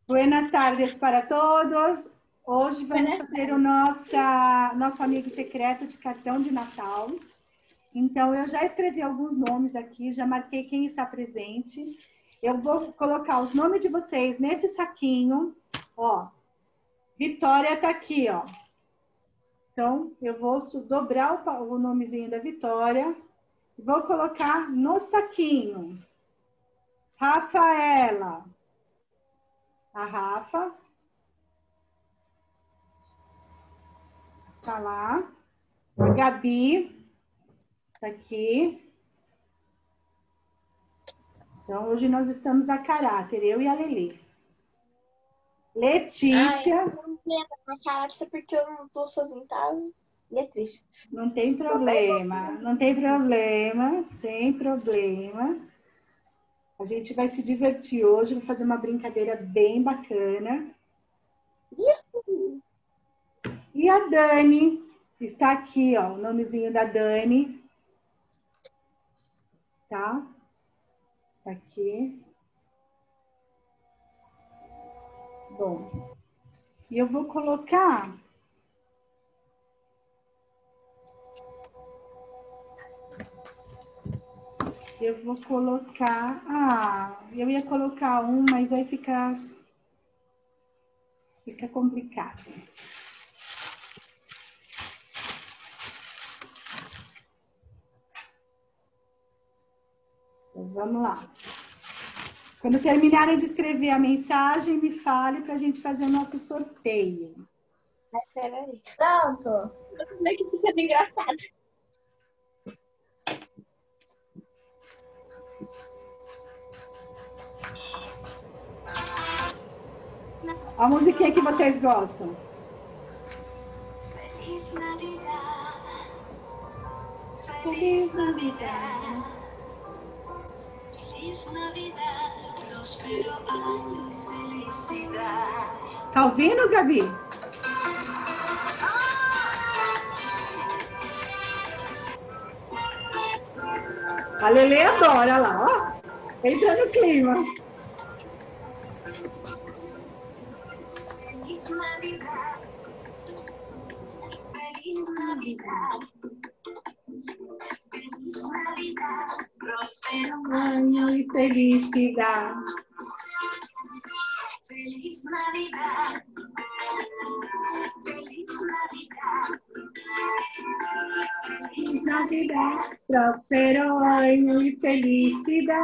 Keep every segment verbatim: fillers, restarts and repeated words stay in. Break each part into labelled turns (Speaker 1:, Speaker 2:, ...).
Speaker 1: Buenas tardes para todos. Hoje vamos
Speaker 2: Buenas
Speaker 1: fazer o nossa, nosso amigo secreto de cartão de Natal. Então, eu já escrevi alguns nomes aqui, já marquei quem está presente. Eu vou colocar os nomes de vocês nesse saquinho. Ó, Vitória está aqui, ó. Então, eu vou dobrar o, o nomezinho da Vitória e vou colocar no saquinho. Rafaela. A Rafa. Tá lá. A Gabi. Tá aqui. Então, hoje nós estamos a caráter, eu e a Lelê. Letícia.
Speaker 2: Ai, eu não lembro a caráter porque eu não tô sozinha em casa e é triste.
Speaker 1: Não tem problema, não tem problema, sem problema. A gente vai se divertir hoje, vou fazer uma brincadeira bem bacana.
Speaker 2: Uhul.
Speaker 1: E a Dani está aqui, ó, o nomezinho da Dani. Tá? Tá aqui. Bom, e eu vou colocar... Eu vou colocar... Ah, eu ia colocar um, mas aí fica... Fica complicado. Então, vamos lá. Quando terminarem de escrever a mensagem, me fale para a gente fazer o nosso sorteio.
Speaker 2: Mas peraí. Pronto. Como é que fica engraçado?
Speaker 1: A musiquinha que vocês gostam.
Speaker 3: Feliz Navidad.
Speaker 1: Feliz Navidad.
Speaker 3: Feliz Navidad. Próspero año y felicidad.
Speaker 1: Tá ouvindo, Gabi? A Lelê adora lá, ó. Entra no clima.
Speaker 3: Feliz Navidad. Feliz Navidad. Feliz Navidad. Próspero
Speaker 1: Año e felicidade.
Speaker 3: Feliz Navidad. Feliz Navidad.
Speaker 1: Feliz Navidad. Próspero año e felicidade.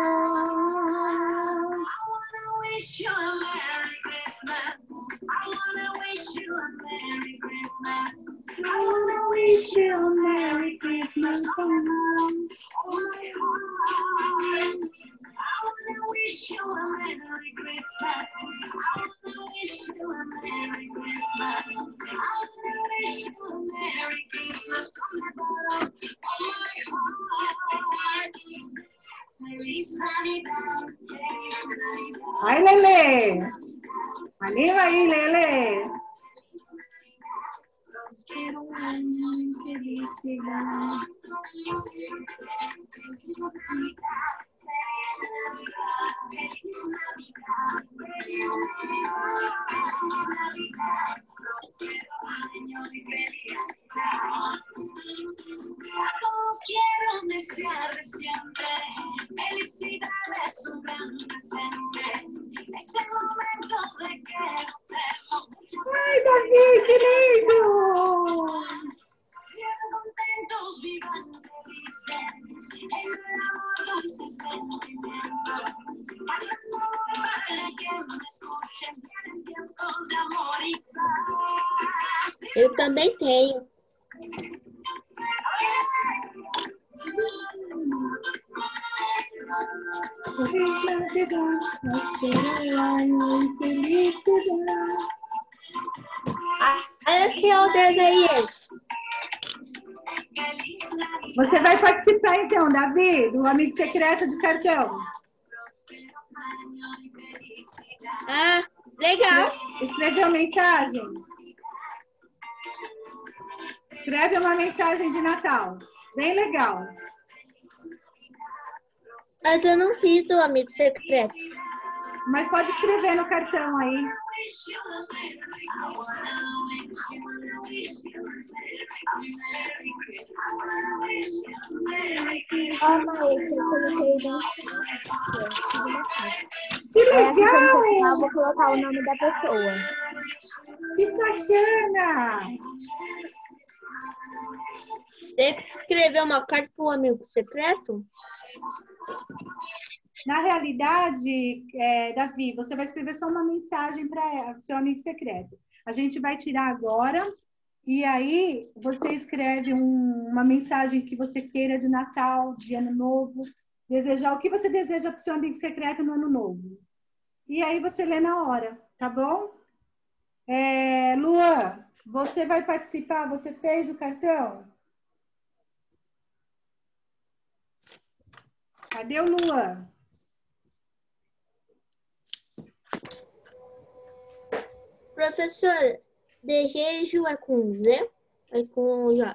Speaker 3: I wanna wish you a Merry Christmas. I wanna wish you a Merry Christmas.
Speaker 1: I wanna wish you a Merry Christmas from us.
Speaker 3: Oh my heart. I wanna wish you a Merry Christmas. I wanna wish you a Merry Christmas. I wanna wish you a Merry Christmas from the bottom of my heart. Feliz Navidad. Feliz Navidad.
Speaker 1: Ai, Lelê. Anima aí, Lelê.
Speaker 3: Próspero año y felicidad. Feliz Navidad. Feliz Navidad. Feliz Navidad. Feliz Navidad. Feliz Navidad. Próspero año y felicidad. A todos quiero desear siempre felicidad, es un gran presente. Es el momento de que gocemos mucho.
Speaker 1: Ai, Davi, que lindo!
Speaker 3: Bien contentos, vivan felices, en el amor dulce sentimiento. Para no que me escuchen, vienen tiempos de amor y paz.
Speaker 2: Eu também tenho.
Speaker 1: Feliz Navidad, próspero año e felicidade.
Speaker 2: Olha aqui o desenho.
Speaker 3: Feliz Navidad.
Speaker 1: Você vai participar então, Davi, do Amigo Secreto de Cartão.
Speaker 3: Próspero año y felicidad.
Speaker 2: Ah, legal.
Speaker 1: Escreveu mensagem? Escreve uma mensagem de Natal. Bem legal.
Speaker 2: Mas eu não fiz o amigo secreto.
Speaker 1: Mas pode escrever no cartão aí.
Speaker 2: Ó, Maria, que eu coloquei dentro.
Speaker 1: Que
Speaker 2: É assim, quando
Speaker 1: legal!
Speaker 2: você final, eu vou colocar o nome da pessoa.
Speaker 1: Que bacana!
Speaker 4: Tem que escrever uma carta para um amigo secreto?
Speaker 1: Na realidade, é, Davi, você vai escrever só uma mensagem para o seu amigo secreto. A gente vai tirar agora e aí você escreve um- uma mensagem que você queira de Natal, de Ano Novo, desejar o que você deseja para o seu amigo secreto no Ano Novo. E aí você lê na hora, tá bom? É, Luan, você vai participar? Você fez o cartão? Cadê o Luan?
Speaker 4: Professor, desejo é com Z? É com J?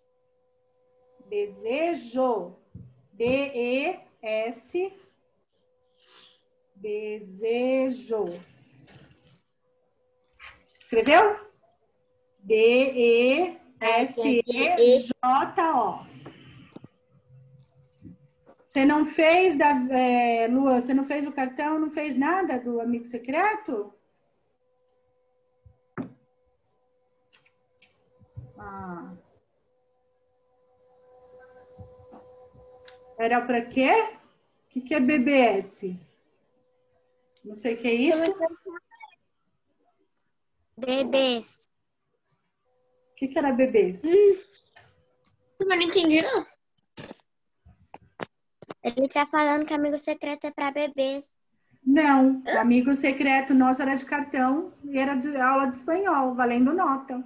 Speaker 1: Desejo. D E S. Desejo. Escreveu? D E S E J O. Você não fez, da, é, Luan, você não fez o cartão, não fez nada do amigo secreto? Ah. Era para quê? O que, que é B B S? Não sei o que é isso.
Speaker 2: Bebês.
Speaker 1: O que, que era B B S?
Speaker 4: Hum, eu não entendi, não.
Speaker 2: Ele tá falando que amigo secreto é para bebês.
Speaker 1: Não, o amigo secreto nosso era de cartão e era de aula de espanhol, valendo nota.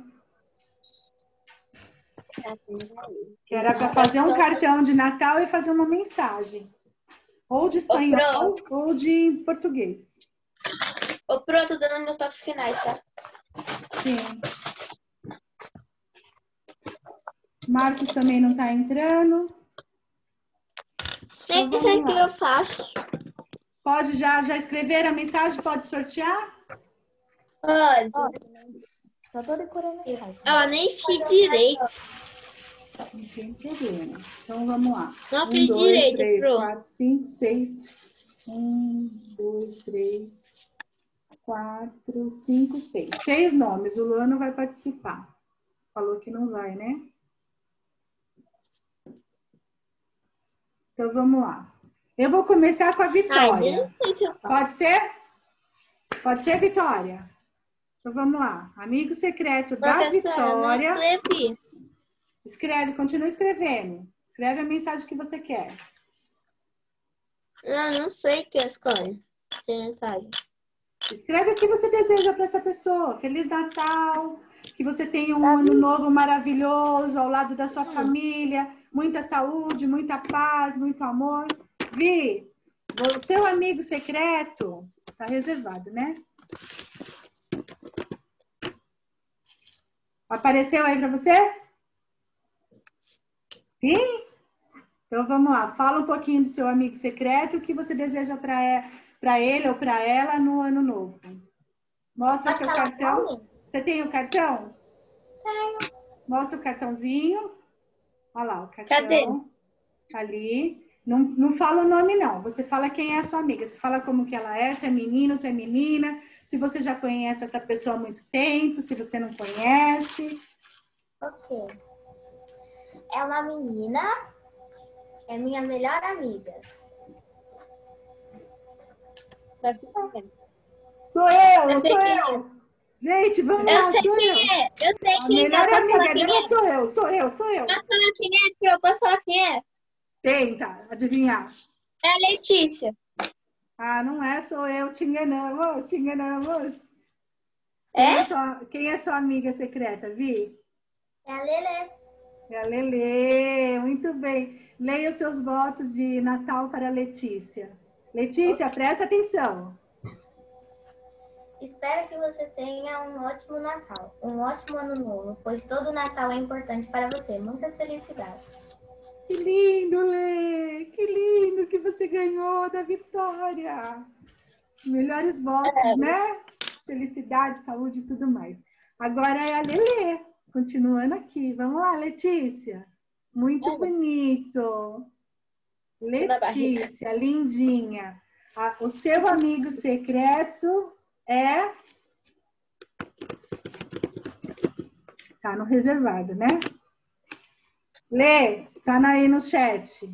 Speaker 1: Que era para fazer um cartão de Natal e fazer uma mensagem. Ou de espanhol ou de português.
Speaker 4: Ô, Pro, tô dando meus toques finais, tá?
Speaker 1: Sim. Marcos também não está entrando.
Speaker 4: Nem
Speaker 1: Então,
Speaker 4: sei o
Speaker 1: vamos
Speaker 4: que
Speaker 1: lá.
Speaker 4: eu faço.
Speaker 1: Pode já, já escrever a mensagem? Pode sortear?
Speaker 4: Pode.
Speaker 2: Só tô decorando aqui.
Speaker 4: Ela nem fiz direito.
Speaker 1: Não tem problema. Então, vamos lá.
Speaker 4: Não
Speaker 1: Um,
Speaker 4: fiz
Speaker 1: dois,
Speaker 4: direito,
Speaker 1: três,
Speaker 4: Pro.
Speaker 1: quatro, cinco, seis. Um, dois, três, quatro, cinco, seis. Seis nomes. O Luan não vai participar. Falou que não vai, né? Então, vamos lá. Eu vou começar com a
Speaker 4: Ai,
Speaker 1: Vitória.
Speaker 4: nem sei se eu faço.
Speaker 1: Pode ser? Pode ser, Vitória? Então, vamos lá. Amigo secreto da
Speaker 4: Professora, eu não
Speaker 1: Vitória.
Speaker 4: escrevi.
Speaker 1: Escreve, continua escrevendo. Escreve a mensagem que você quer.
Speaker 4: Eu não sei o que escolhe. Tem mensagem.
Speaker 1: Escreve o que você deseja para essa pessoa. Feliz Natal, que você tenha um ano novo maravilhoso ao lado da sua família, muita saúde, muita paz, muito amor. Vi, o seu amigo secreto tá reservado, né? Apareceu aí para você? Sim? Então vamos lá. Fala um pouquinho do seu amigo secreto, o que você deseja para ele ou para ela no ano novo. Mostra
Speaker 2: Posso
Speaker 1: seu
Speaker 2: falar
Speaker 1: cartão.
Speaker 2: nome?
Speaker 1: Você tem o cartão?
Speaker 2: Tenho.
Speaker 1: Mostra o cartãozinho. Olha lá, o cartão.
Speaker 4: Cadê?
Speaker 1: Ali. Não, não fala o nome, não. Você fala quem é a sua amiga. Você fala como que ela é, se é menino, se é menina. Se você já conhece essa pessoa há muito tempo, se você não conhece.
Speaker 2: Ok. É uma menina. É minha melhor amiga.
Speaker 4: Deve ser também.
Speaker 1: Sou eu,
Speaker 4: Eu sei
Speaker 1: sou
Speaker 4: quem
Speaker 1: eu. Gente, vamos
Speaker 4: Eu
Speaker 1: lá,
Speaker 4: sei
Speaker 1: sou eu.
Speaker 4: quem é. Eu sei
Speaker 1: A
Speaker 4: quem é.
Speaker 1: melhor
Speaker 4: Posso falar
Speaker 1: amiga
Speaker 4: quem
Speaker 1: dela
Speaker 4: é?
Speaker 1: sou eu, sou eu, sou eu.
Speaker 4: Posso falar quem é? Pro? Posso falar quem é?
Speaker 1: Tenta adivinhar.
Speaker 4: É a Letícia.
Speaker 1: Ah, não é, sou eu, te enganamos, te enganamos. Quem
Speaker 4: É?
Speaker 1: é sua, quem é sua amiga secreta, Vi?
Speaker 2: É a Lelê.
Speaker 1: É a Lelê, muito bem. Leia os seus votos de Natal para a Letícia. Letícia, presta atenção.
Speaker 2: Espero que você tenha um ótimo Natal, um ótimo ano novo, pois todo Natal é importante para você. Muitas felicidades.
Speaker 1: Que lindo, Lê! Que lindo que você ganhou da Vitória! Melhores votos, né? Felicidade, saúde e tudo mais. Agora é a Lelê, continuando aqui. Vamos lá, Letícia. Muito bonito. Letícia, lindinha. Ah, o seu amigo secreto é... Tá no reservado, né? Lê, tá aí no chat.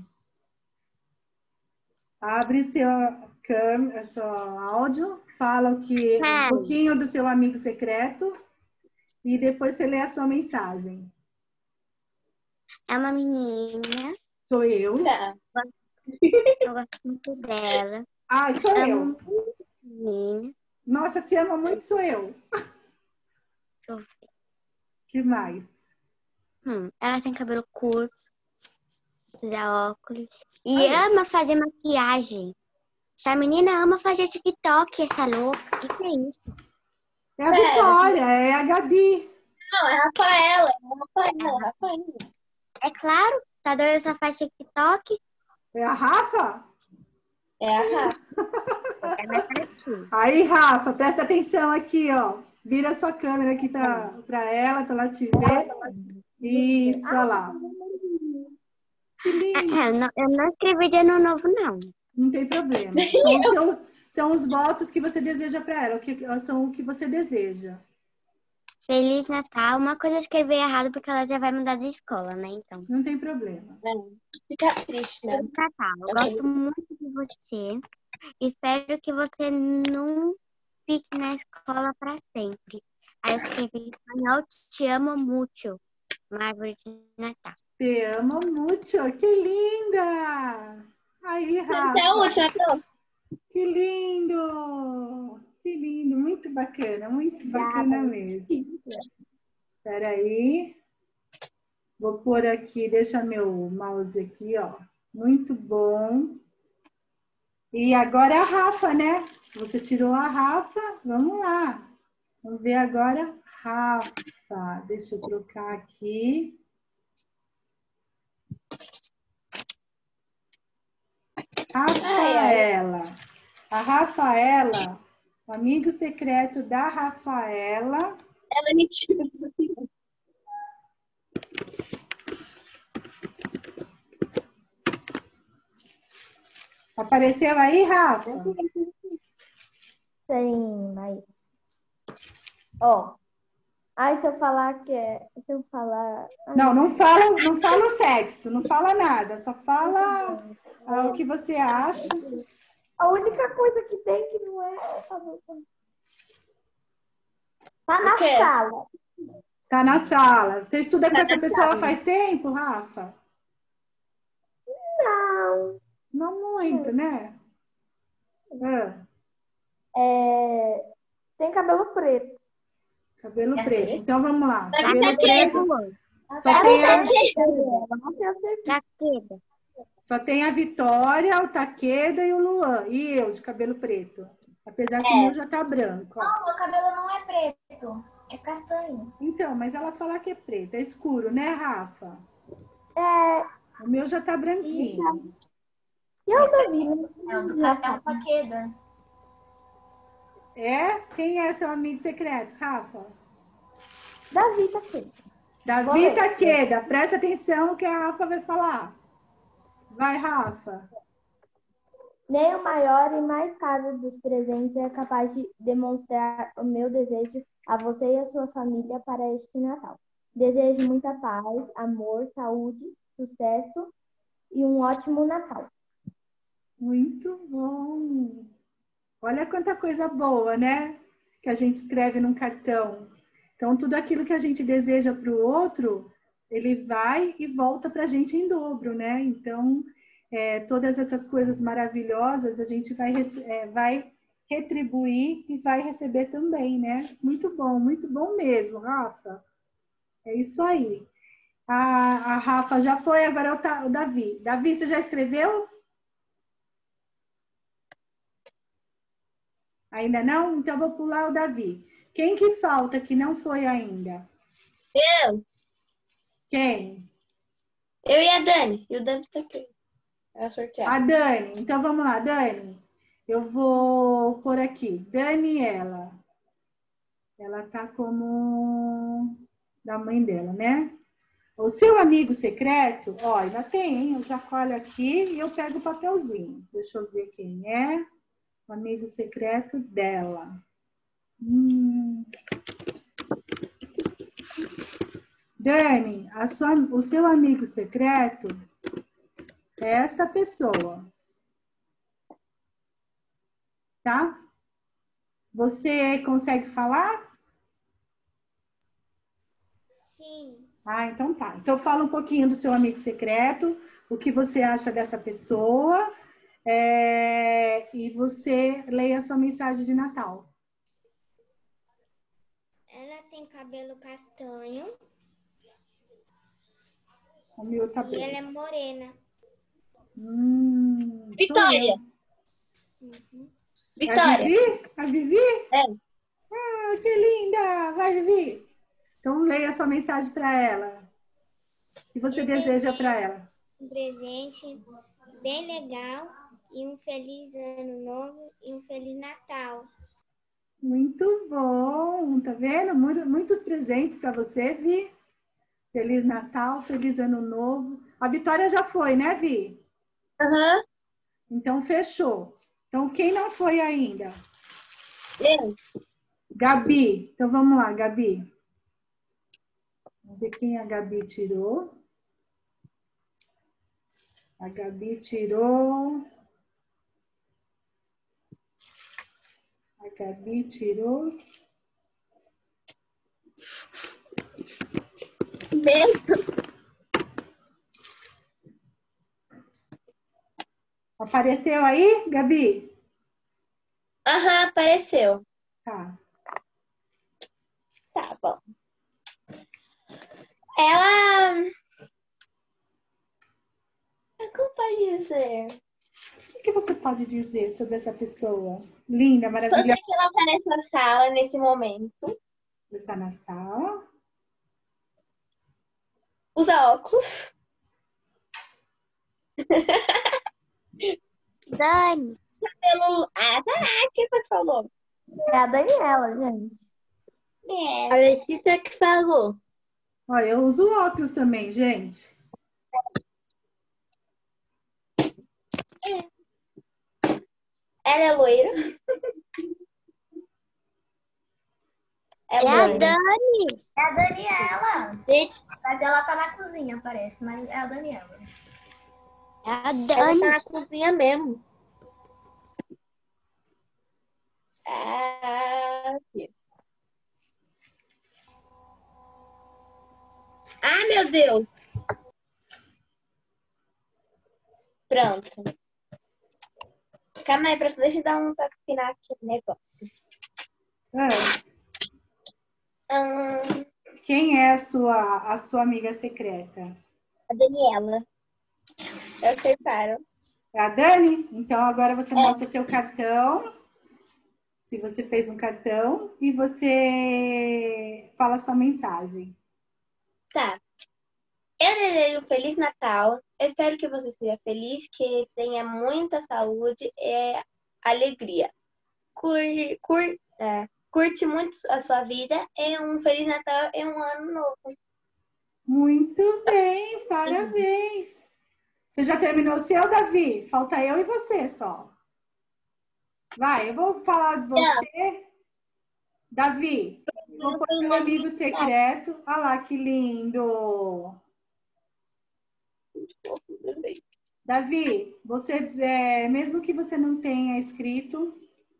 Speaker 1: Abre seu, câmera, seu áudio, fala o que, um pouquinho do seu amigo secreto e depois você lê a sua mensagem.
Speaker 5: É uma menina.
Speaker 1: Sou eu.
Speaker 4: Tá.
Speaker 5: Eu gosto muito dela.
Speaker 1: Ai, sou
Speaker 5: Amo
Speaker 1: eu.
Speaker 5: muito essa menina.
Speaker 1: Nossa, se ama muito, sou eu.
Speaker 5: Deixa eu ver.
Speaker 1: Que mais?
Speaker 5: Hum, ela tem cabelo curto, usa óculos e
Speaker 1: Ai.
Speaker 5: ama fazer maquiagem. Essa menina ama fazer TikTok, essa louca. O que, que é isso?
Speaker 1: É a Vitória, é a Gabi.
Speaker 4: Não, é Rafaela. É Rafaela, não, Rafaela.
Speaker 5: É claro, tá doida, só faz TikTok.
Speaker 1: É a Rafa?
Speaker 4: É a Rafa.
Speaker 5: É mais parecido.
Speaker 1: Aí, Rafa, presta atenção aqui, ó. Vira a sua câmera aqui pra, pra ela, pra ela te ver. Isso, olha lá. Que lindo.
Speaker 5: Eu não, eu não escrevi de ano novo, não.
Speaker 1: Não tem problema. São os, seu- são os votos que você deseja para ela, o que, são o que você deseja.
Speaker 5: Feliz Natal. Uma coisa eu escrevi errado porque ela já vai mudar de escola, né? Então.
Speaker 1: Não tem problema.
Speaker 4: Fica triste, né?
Speaker 5: Feliz Natal. Eu gosto muito de você. Espero que você não fique na escola para sempre. Aí eu escrevi em espanhol, te amo muito. Uma árvore de Natal.
Speaker 1: Te amo muito. Que linda! Aí,
Speaker 4: Até a
Speaker 1: Rafa.
Speaker 4: última, pronto.
Speaker 1: Que lindo! Que lindo. Muito bacana. Muito bacana mesmo. Espera aí. Vou pôr aqui, deixa meu mouse aqui, ó. Muito bom. E agora é a Rafa, né? Você tirou a Rafa. Vamos lá. Vamos ver agora. Rafa. Deixa eu trocar aqui. Rafaela. A Rafaela, o amigo secreto da Rafaela.
Speaker 4: Ela é mentira.
Speaker 1: Apareceu aí, Rafa?
Speaker 2: Sim, mas. Ó. Ai, se eu falar que é. Se eu falar. Ai,
Speaker 1: Não, não fala, não fala o sexo, não fala nada, só fala ah, o que você acha.
Speaker 2: A única coisa que tem que não é. Tá na
Speaker 4: O quê?
Speaker 2: sala.
Speaker 1: Tá na sala. Você estuda com essa pessoa faz tempo, Rafa?
Speaker 2: Não.
Speaker 1: Não muito, né? Ah,
Speaker 2: É... Tem cabelo preto.
Speaker 1: cabelo
Speaker 2: É
Speaker 1: preto.
Speaker 2: assim?
Speaker 1: Então vamos lá.
Speaker 4: Mas
Speaker 1: Cabelo
Speaker 4: tá
Speaker 1: preto. Só
Speaker 2: Ela
Speaker 1: tem a,
Speaker 2: não tem certeza.
Speaker 5: Taqueda.
Speaker 1: só tem a Vitória, o Taqueda e o Luan. E eu, de cabelo preto. Apesar que o meu já tá branco. Ó.
Speaker 2: Não, meu cabelo não é preto. É castanho.
Speaker 1: Então, mas ela fala que é preto. É escuro, né, Rafa?
Speaker 2: É.
Speaker 1: O meu já tá branquinho.
Speaker 2: E eu Davi? É o do Taqueda.
Speaker 1: É? Quem é seu amigo secreto, Rafa?
Speaker 2: Davi Taqueda.
Speaker 1: Davi
Speaker 2: Correto.
Speaker 1: Taqueda. Presta atenção que a Rafa vai falar. Vai, Rafa.
Speaker 2: Nem o maior e mais caro dos presentes é capaz de demonstrar o meu desejo a você e a sua família para este Natal. Desejo muita paz, amor, saúde, sucesso e um ótimo Natal.
Speaker 1: Muito bom. Olha quanta coisa boa, né? Que a gente escreve num cartão. Então, tudo aquilo que a gente deseja para o outro, ele vai e volta para a gente em dobro, né? Então, é, todas essas coisas maravilhosas a gente vai, é, vai retribuir e vai receber também, né? Muito bom, muito bom mesmo, Rafa. É isso aí. A, a Rafa já foi, agora é o, Ta- o Davi. Davi, você já escreveu? Ainda não? Então vou pular o Davi. Quem que falta que não foi ainda?
Speaker 4: Eu.
Speaker 1: Quem?
Speaker 4: Eu e a Dani. E o Dani tá aqui. É sorteado.
Speaker 1: A Dani. Então vamos lá, Dani. Eu vou pôr aqui, Daniela. Ela tá como da mãe dela, né? O seu amigo secreto, ó, ainda tem, hein? Eu já colho aqui e eu pego o papelzinho. Deixa eu ver quem é. O amigo secreto dela. Hum. Dani, a sua, o seu amigo secreto é esta pessoa. Tá? Você consegue falar?
Speaker 5: Sim.
Speaker 1: Ah, então tá. Então fala um pouquinho do seu amigo secreto, o que você acha dessa pessoa, é, e você leia a sua mensagem de Natal.
Speaker 5: Ela tem cabelo castanho
Speaker 1: O meu tá
Speaker 5: e ela
Speaker 1: branco.
Speaker 5: é morena.
Speaker 1: Hum, sou
Speaker 4: Vitória.
Speaker 1: eu. É a
Speaker 4: Vitória.
Speaker 1: Vivi? A Vivi?
Speaker 4: É.
Speaker 1: Ah, que linda! Vai, Vivi. Então leia a sua mensagem para ela. O que você
Speaker 5: Eu
Speaker 1: deseja
Speaker 5: desejo
Speaker 1: para ela?
Speaker 5: um presente bem legal e um feliz ano novo e um feliz Natal.
Speaker 1: Muito bom, tá vendo? Mu- Muitos presentes para você, Vi. Feliz Natal, feliz Ano Novo. A Vitória já foi, né, Vi?
Speaker 4: Aham.
Speaker 1: Então fechou. Então quem não foi ainda?
Speaker 4: Eu.
Speaker 1: Gabi. Então vamos lá, Gabi. Vamos ver quem a Gabi tirou. A Gabi tirou. A Gabi tirou.
Speaker 4: Bento.
Speaker 1: Apareceu aí, Gabi?
Speaker 4: Aham, apareceu.
Speaker 1: Tá.
Speaker 4: Tá bom. Ela. Como pode dizer?
Speaker 1: O que você pode dizer sobre essa pessoa? Linda,
Speaker 4: Só sei
Speaker 1: maravilhosa.
Speaker 4: que ela tá nessa sala nesse momento.
Speaker 1: Está na sala.
Speaker 4: Usa óculos.
Speaker 5: Dani,
Speaker 4: Pelo. Ah, tá. O que você falou?
Speaker 2: É a Daniela, gente.
Speaker 4: É.
Speaker 5: a Letícia que falou.
Speaker 1: Olha, eu uso óculos também, gente.
Speaker 4: Ela é loira. É
Speaker 5: É a
Speaker 4: loira.
Speaker 5: Dani.
Speaker 2: É a Daniela.
Speaker 5: Gente,
Speaker 2: Mas ela tá na cozinha, parece, mas é a Daniela.
Speaker 5: é a
Speaker 4: Ela
Speaker 5: Dani.
Speaker 4: tá na cozinha mesmo. Ah, aqui. Ah, meu Deus. Pronto. Calma aí, professor. Deixa eu dar um toque final aqui no negócio.
Speaker 1: É.
Speaker 4: Hum,
Speaker 1: Quem é a sua, a sua amiga secreta?
Speaker 4: a Daniela. Acertaram.
Speaker 1: É a Dani? Então agora você
Speaker 4: É.
Speaker 1: mostra seu cartão. Se você fez um cartão e você fala sua mensagem.
Speaker 4: Tá. Eu desejo um Feliz Natal. Eu espero que você seja feliz, que tenha muita saúde e alegria. Curte, cur, é, curte muito a sua vida e um Feliz Natal e um ano novo.
Speaker 1: Muito bem, parabéns. Você já terminou o seu, Davi? Falta eu e você só. Vai, eu vou falar de você. Davi, vou pôr meu amigo secreto. Olha lá, que lindo. Davi, você, é, mesmo que você não tenha escrito,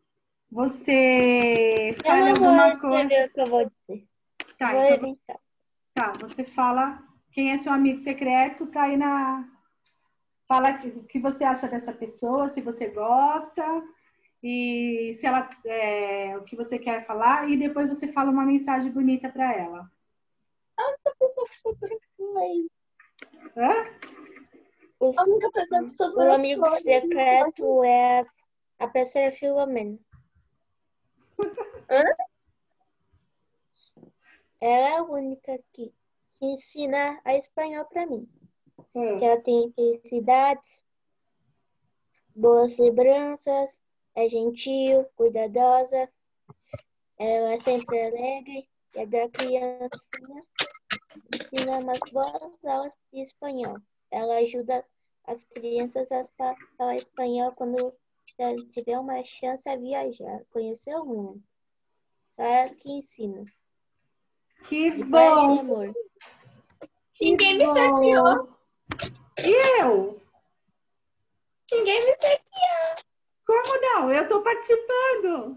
Speaker 1: você
Speaker 4: Eu
Speaker 1: fale
Speaker 4: não
Speaker 1: alguma
Speaker 4: vou
Speaker 1: coisa.
Speaker 4: escrever o que eu vou dizer.
Speaker 1: Tá,
Speaker 4: Vou
Speaker 1: então,
Speaker 4: inventar.
Speaker 1: tá, você fala quem é seu amigo secreto, tá aí na. Fala o que você acha dessa pessoa, se você gosta, e se ela é, o que você quer falar, e depois você fala uma mensagem bonita para ela.
Speaker 4: A única pessoa que sobrou foi.
Speaker 1: Hã?
Speaker 4: A única pessoa que sobrou.
Speaker 5: O amigo secreto é a professora Filomena.
Speaker 4: Hã?
Speaker 5: Ela é a única que, que ensina a espanhol para mim.
Speaker 1: Hã?
Speaker 5: Que ela tem felicidades, boas lembranças
Speaker 4: é gentil, cuidadosa, ela é sempre alegre, é da criancinha, ensina umas boas aulas de espanhol. Ela ajuda as crianças a falar espanhol quando tiver uma chance a viajar, conhecer o mundo. Só ela que ensina.
Speaker 1: Que
Speaker 4: De paz e
Speaker 1: bom!
Speaker 4: amor.
Speaker 1: Que
Speaker 4: Ninguém me
Speaker 1: bom.
Speaker 4: saqueou.
Speaker 1: E eu?
Speaker 4: Ninguém me saqueou.
Speaker 1: Como não? Eu estou participando.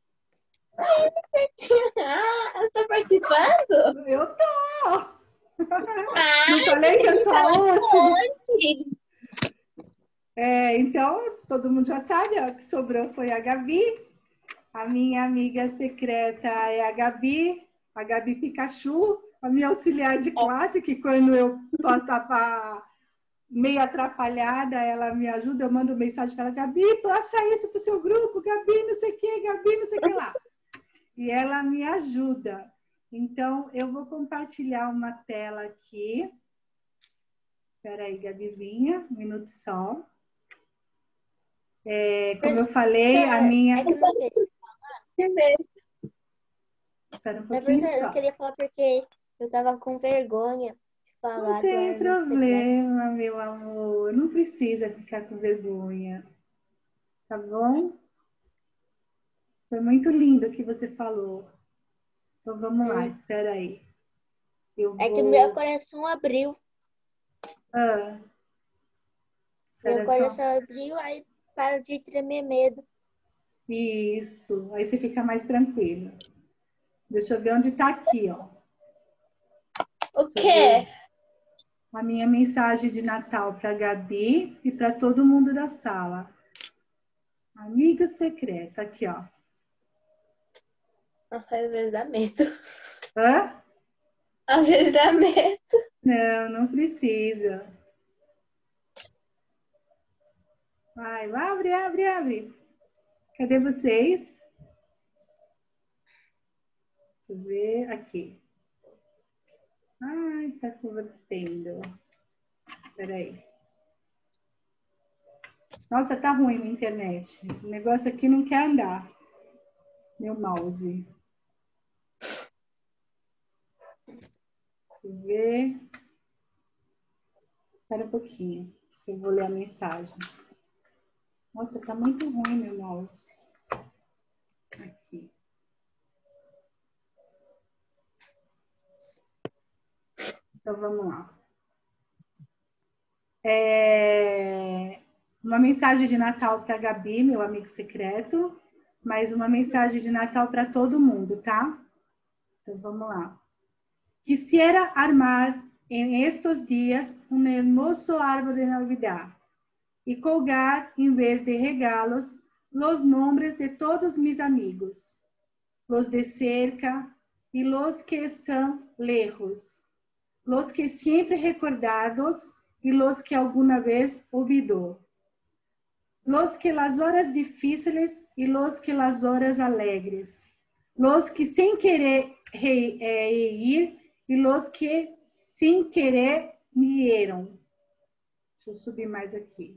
Speaker 4: Ah, eu tô participando?
Speaker 1: Eu tô.
Speaker 4: Ah,
Speaker 1: Não falei que eu sou a
Speaker 4: fala
Speaker 1: última?
Speaker 4: antes.
Speaker 1: É, então, todo mundo já sabe, ó, que sobrou foi a Gabi. A minha amiga secreta é a Gabi, a Gabi Pikachu, a minha auxiliar de classe, que quando eu estava meio atrapalhada, ela me ajuda, eu mando mensagem para ela, Gabi, passa isso para o seu grupo, Gabi não sei o que, Gabi não sei o que lá. E ela me ajuda. Então, eu vou compartilhar uma tela aqui. Espera aí, Gabizinha, um minuto só. É, como eu falei, a minha...
Speaker 4: É que eu não queria.
Speaker 1: Espera um
Speaker 4: Na
Speaker 1: pouquinho
Speaker 4: verdade, eu
Speaker 1: só.
Speaker 4: não queria falar porque eu tava com vergonha de falar
Speaker 1: Não
Speaker 4: do
Speaker 1: tem
Speaker 4: Arnold Secreto.
Speaker 1: problema, meu amor. Não precisa ficar com vergonha. Tá bom? Foi muito lindo o que você falou. Então vamos lá, espera aí. Eu
Speaker 4: É que
Speaker 1: vou...
Speaker 4: meu coração abriu.
Speaker 1: Ah,
Speaker 4: Meu
Speaker 1: espera só.
Speaker 4: coração abriu, aí para de tremer medo.
Speaker 1: Isso. Aí você fica mais tranquilo. Deixa eu ver onde tá aqui, ó.
Speaker 4: O
Speaker 1: Deixa eu
Speaker 4: quê?
Speaker 1: ver. A minha mensagem de Natal para Gabi e para todo mundo da sala. Amiga secreta, aqui, ó.
Speaker 4: Nossa, às vezes dá medo.
Speaker 1: Hã?
Speaker 4: Às vezes dá medo.
Speaker 1: Não, não precisa. Vai, abre, abre, abre. Cadê vocês? Deixa eu ver aqui. Ai, tá convertendo. Espera aí. Nossa, tá ruim minha internet. O negócio aqui não quer andar. Meu mouse. Deixa eu ver. Espera um pouquinho. Eu vou ler a mensagem. Nossa, tá muito ruim meu mouse. Aqui. Então, vamos lá. É... Uma mensagem de Natal para Gabi, meu amigo secreto. Mais uma mensagem de Natal para todo mundo, tá? Então, vamos lá. Quisiera armar en estos días un hermoso árbol de Navidad y colgar, en vez de regalos, los nombres de todos mis amigos, los de cerca y los que están lejos, los que siempre recordados y los que alguna vez olvidó, los que las horas difíciles y los que las horas alegres, los que sin querer ir e los que sem querer vieram. Deixa eu subir mais aqui.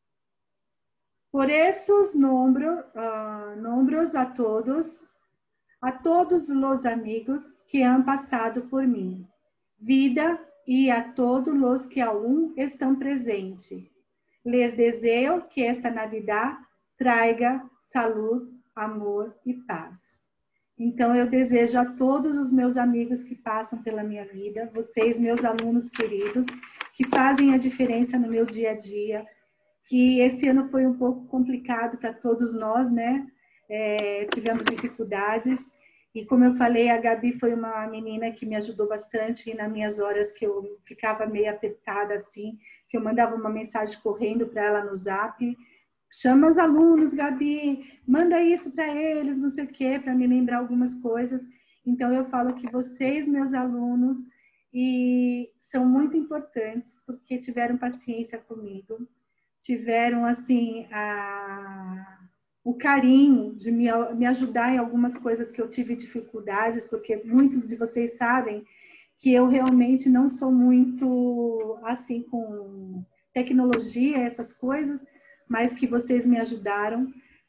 Speaker 1: Por esses nombros, uh, nombros a todos, a todos os amigos que han passado por mim, vida e a todos os que aún estão presentes. Les desejo que esta Navidad traga saúde, amor e paz. Então, eu desejo a todos os meus amigos que passam pela minha vida, vocês, meus alunos queridos, que fazem a diferença no meu dia a dia, que esse ano foi um pouco complicado para todos nós, né? É, tivemos dificuldades, e como eu falei, a Gabi foi uma menina que me ajudou bastante nas minhas horas que eu ficava meio apertada, assim, que eu mandava uma mensagem correndo para ela no Zap. Chama os alunos, Gabi, manda isso para eles, não sei o quê, para me lembrar algumas coisas. Então, eu falo que vocês, meus alunos, e são muito importantes, porque tiveram paciência comigo, tiveram, assim, a, o carinho de me, me ajudar em algumas coisas que eu tive dificuldades, porque muitos de vocês sabem que eu realmente não sou muito, assim, com tecnologia, essas coisas, mas que vocês me ajudaram.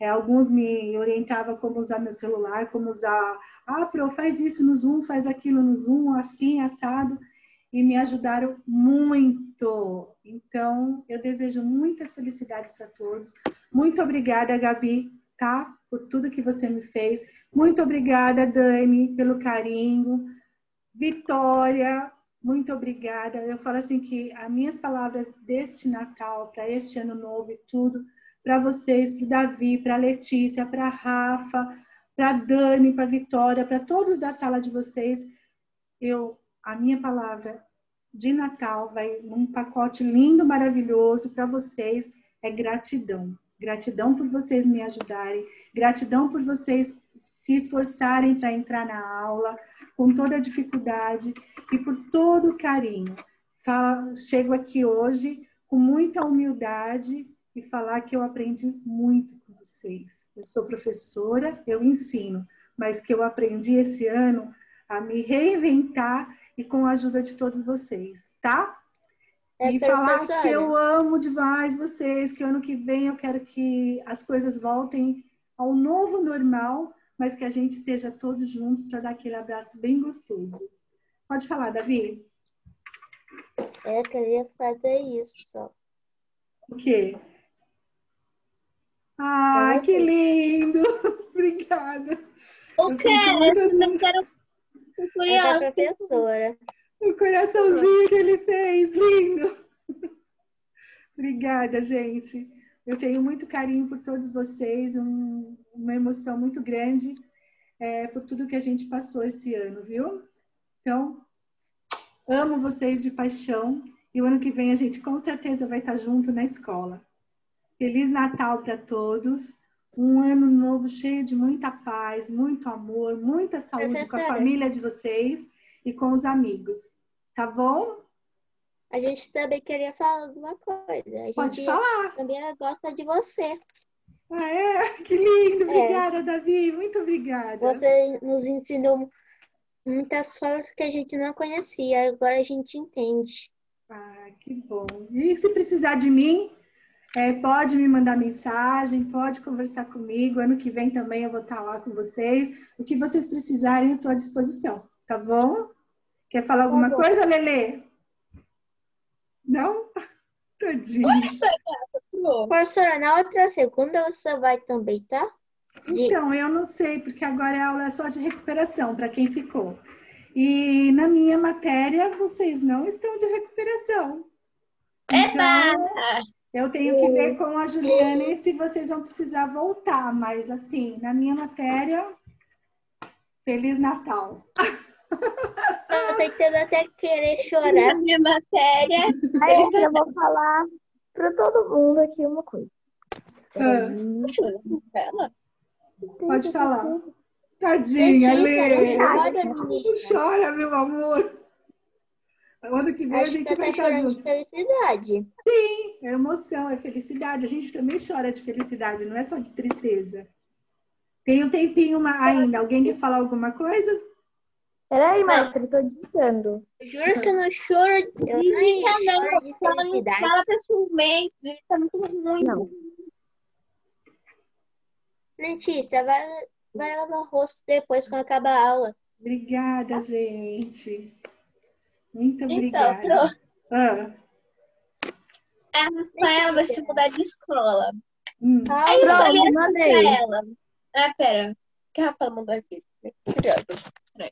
Speaker 1: É, alguns me orientavam como usar meu celular, como usar... Ah, Pro, faz isso no Zoom, faz aquilo no Zoom, assim, assado. E me ajudaram muito. Então, eu desejo muitas felicidades para todos. Muito obrigada, Gabi, tá? Por tudo que você me fez. Muito obrigada, Dani, pelo carinho. Vitória, muito obrigada. Eu falo assim que as minhas palavras deste Natal, para este ano novo e tudo, para vocês, para o Davi, para a Letícia, para a Rafa, para a Dani, para a Vitória, para todos da sala de vocês, eu, a minha palavra de Natal vai num pacote lindo, maravilhoso para vocês, é gratidão. Gratidão por vocês me ajudarem, gratidão por vocês se esforçarem para entrar na aula, com toda a dificuldade e por todo o carinho. Fala, chego aqui hoje com muita humildade e falar que eu aprendi muito com vocês. Eu sou professora, eu ensino, mas que eu aprendi esse ano a me reinventar e com a ajuda de todos vocês, tá?
Speaker 4: É,
Speaker 1: E falar
Speaker 4: professora.
Speaker 1: que eu amo demais vocês, que ano que vem eu quero que as coisas voltem ao novo normal, mas que a gente esteja todos juntos para dar aquele abraço bem gostoso. Pode falar, Davi.
Speaker 4: Eu queria fazer isso só.
Speaker 1: O quê? Ah, que lindo! Obrigada.
Speaker 4: O
Speaker 1: Eu
Speaker 4: quê?
Speaker 1: sinto muitas-
Speaker 4: Eu não quero... Tô curiosa. professora.
Speaker 1: O coraçãozinho que ele fez, lindo! Obrigada, gente. Eu tenho muito carinho por todos vocês, um- uma emoção muito grande é, por tudo que a gente passou esse ano, viu? Então, amo vocês de paixão e o ano que vem a gente com certeza vai estar junto na escola. Feliz Natal para todos, um ano novo cheio de muita paz, muito amor, muita saúde com a família de vocês e com os amigos. Tá bom?
Speaker 4: A gente também queria falar alguma coisa. A gente
Speaker 1: Pode falar.
Speaker 4: também gosta de você.
Speaker 1: Ah, é? Que lindo. Obrigada, Davi. Muito obrigada.
Speaker 4: Você nos ensinou muitas coisas que a gente não conhecia. Agora a gente entende.
Speaker 1: Ah, que bom. E se precisar de mim, é, pode me mandar mensagem, pode conversar comigo. Ano que vem também eu vou estar lá com vocês. O que vocês precisarem, eu estou à disposição. Tá bom? Quer falar alguma
Speaker 4: bom.
Speaker 1: coisa, Lelê? Não? Tadinho.
Speaker 4: Professora, na outra segunda você vai também, tá?
Speaker 1: Então, eu não sei, porque agora a aula é só de recuperação, para quem ficou. E na minha matéria, vocês não estão de recuperação. Então, eu tenho que ver com a Juliane se vocês vão precisar voltar. Mas, assim, na minha matéria, Feliz Natal.
Speaker 4: Eu tô tentando até querer chorar. Na minha matéria.
Speaker 2: Aí eu vou falar para todo mundo aqui uma coisa.
Speaker 1: Ah, pode falar. Tadinha, Lê. Não chora, meu amor. Ano que vem a gente vai estar junto.
Speaker 4: Felicidade.
Speaker 1: Sim, é emoção, é felicidade. A gente também chora de felicidade, não é só de tristeza. Tem um tempinho ainda. Alguém quer falar alguma coisa?
Speaker 2: Peraí, mestre, tô digitando.
Speaker 4: Juro que eu não choro. Eu nem choro de felicidade. Fala pessoalmente. Tá muito ruim.
Speaker 2: Não.
Speaker 4: Letícia, vai, vai lavar o rosto depois quando acabar a aula.
Speaker 1: Obrigada, gente. Muito
Speaker 4: Então,
Speaker 1: obrigada. Ah.
Speaker 4: A Rafaela vai se mudar de escola.
Speaker 1: Hum.
Speaker 4: Aí eu
Speaker 2: pronto,
Speaker 4: falei assim
Speaker 2: mandei.
Speaker 4: pra ela. Ah, pera. O que a Rafaela mandou aqui? Curiosa. Peraí.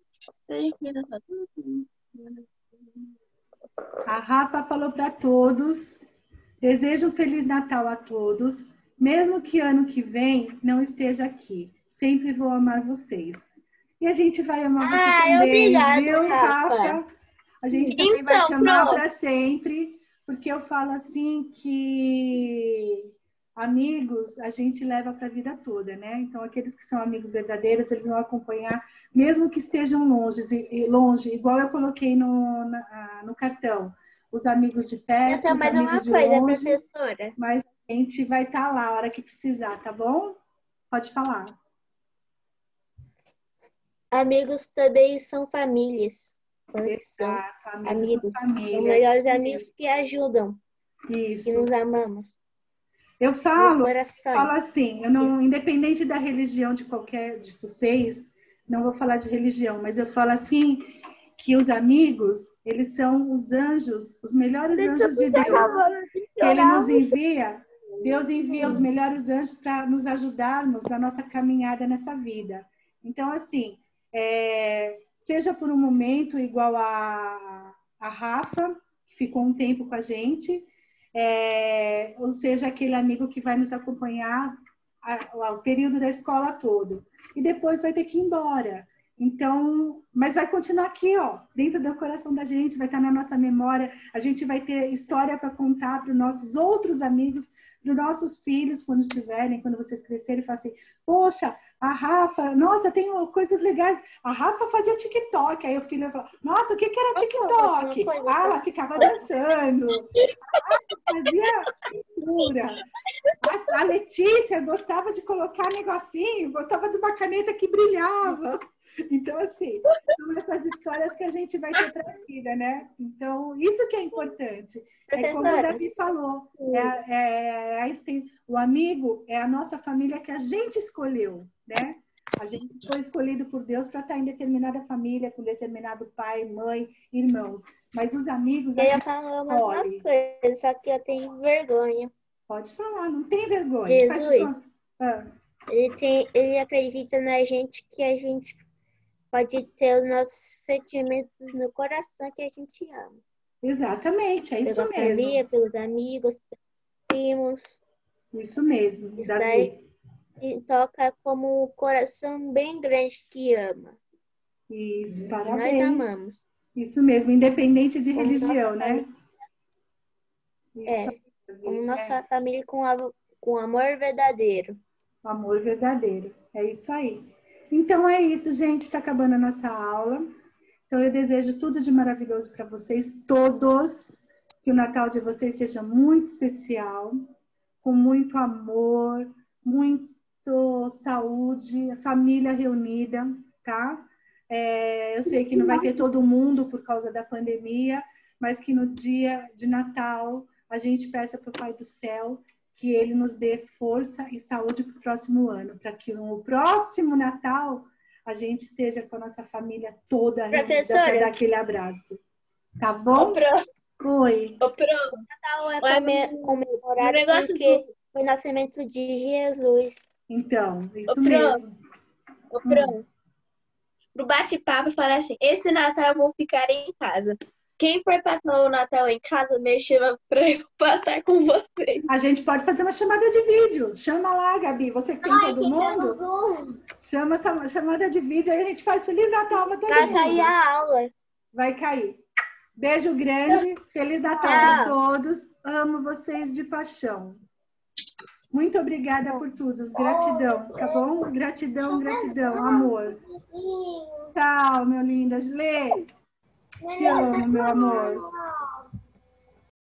Speaker 1: A Rafa falou para todos. Desejo um Feliz Natal a todos. Mesmo que ano que vem não esteja aqui. Sempre vou amar vocês. E a gente vai amar você
Speaker 4: Ah,
Speaker 1: também,
Speaker 4: obrigada,
Speaker 1: viu,
Speaker 4: Rafa?
Speaker 1: Rafa? A gente também vai
Speaker 4: Então,
Speaker 1: te amar
Speaker 4: pronto.
Speaker 1: para sempre. Porque eu falo assim que amigos a gente leva para a vida toda, né? Então, aqueles que são amigos verdadeiros, eles vão acompanhar, mesmo que estejam longe, longe igual eu coloquei no, na, no cartão. Os amigos de perto,
Speaker 4: Essa
Speaker 1: os
Speaker 4: mais uma
Speaker 1: amigos de
Speaker 4: coisa,
Speaker 1: longe,
Speaker 4: professora.
Speaker 1: mas a gente vai estar lá a hora que precisar, tá bom? Pode falar.
Speaker 4: Amigos também são famílias. São
Speaker 1: Exato, amigos,
Speaker 4: amigos.
Speaker 1: são famílias.
Speaker 4: São melhores amigos que ajudam,
Speaker 1: Isso.
Speaker 4: que nos amamos.
Speaker 1: Eu
Speaker 3: Dos
Speaker 1: falo,
Speaker 3: corações.
Speaker 1: falo assim, eu não, independente da religião de qualquer de vocês, não vou falar de religião, mas eu falo assim que os amigos, eles são os anjos, os melhores anjos de Deus, que ele nos envia. Deus envia os melhores anjos para nos ajudarmos na nossa caminhada nessa vida. Então, assim, é, seja por um momento igual a, a Rafa, que ficou um tempo com a gente, é, ou seja, aquele amigo que vai nos acompanhar o período da escola todo. E depois vai ter que ir embora. Então, mas vai continuar aqui, ó, dentro do coração da gente, vai estar na nossa memória, a gente vai ter história para contar para os nossos outros amigos, para os nossos filhos, quando tiverem, quando vocês crescerem, falam assim, poxa, a Rafa, nossa, tem coisas legais. A Rafa fazia TikTok, aí o filho vai falar, nossa, o que que era TikTok? Ah, ela ficava dançando, a fazia pintura. A, a Letícia gostava de colocar negocinho, gostava de uma caneta que brilhava. Então, assim, são essas histórias que a gente vai ter para a vida, né? Então, isso que é importante. É como o Davi falou, é, é, é, o amigo é a nossa família que a gente escolheu, né? A gente foi escolhido por Deus para estar em determinada família, com determinado pai, mãe, irmãos. Mas os amigos, a
Speaker 3: Eu ia
Speaker 1: gente
Speaker 3: falar uma
Speaker 1: escolhe.
Speaker 3: coisa, só que eu tenho vergonha.
Speaker 1: Pode falar, não tem vergonha. Faz de
Speaker 3: Jesus,
Speaker 1: conta. Ah,
Speaker 3: ele, tem, ele acredita na gente que a gente pode ter os nossos sentimentos no coração que a gente ama.
Speaker 1: exatamente, é isso
Speaker 3: Pela família,
Speaker 1: mesmo.
Speaker 3: pelos amigos, pelos primos.
Speaker 1: Isso mesmo,
Speaker 3: Isso
Speaker 1: Davi.
Speaker 3: daí e toca como um coração bem grande que ama.
Speaker 1: Isso,
Speaker 3: E
Speaker 1: parabéns.
Speaker 3: nós amamos.
Speaker 1: Isso mesmo, independente de
Speaker 3: Como
Speaker 1: religião,
Speaker 3: nossa
Speaker 1: né?
Speaker 3: É,
Speaker 1: Isso,
Speaker 3: como
Speaker 1: é,
Speaker 3: nossa família com, a- com amor verdadeiro.
Speaker 1: amor verdadeiro. É isso aí. Então é isso, gente. Está acabando a nossa aula. Então eu desejo tudo de maravilhoso para vocês todos. Que o Natal de vocês seja muito especial, com muito amor, muito saúde, família reunida, tá? É, eu sei que não vai ter todo mundo por causa da pandemia, mas que no dia de Natal a gente peça para o Pai do Céu que ele nos dê força e saúde para o próximo ano, para que no próximo Natal a gente esteja com a nossa família toda reunida para
Speaker 3: Professora?
Speaker 1: dar aquele abraço. Tá
Speaker 4: Ô,
Speaker 1: bom?
Speaker 4: Pro,
Speaker 1: Oi.
Speaker 4: ô, Pro,
Speaker 3: Natal é
Speaker 4: Ué,
Speaker 3: come-
Speaker 4: um
Speaker 3: comemorado
Speaker 4: negócio
Speaker 3: porque foi o nascimento de Jesus.
Speaker 1: Então,
Speaker 4: Ô,
Speaker 1: isso
Speaker 4: Pro,
Speaker 1: mesmo.
Speaker 4: ô,
Speaker 1: Hum.
Speaker 4: Pro, pro bate-papo, falar assim, esse Natal eu vou ficar em casa. Quem for passar o Natal em casa, me chama pra eu passar com vocês.
Speaker 1: A gente pode fazer uma chamada de vídeo. Chama lá, Gabi. Você que tem todo mundo. Chama essa chamada de vídeo, aí a gente faz Feliz Natal para todo
Speaker 3: Vai cair
Speaker 1: mundo.
Speaker 3: a aula.
Speaker 1: Vai cair. Beijo grande. Feliz Natal para todos. Amo vocês de paixão. Muito obrigada por tudo. Gratidão, tá bom? Gratidão, gratidão, amor. Tchau, meu lindo. Lê. Te amo, meu amor.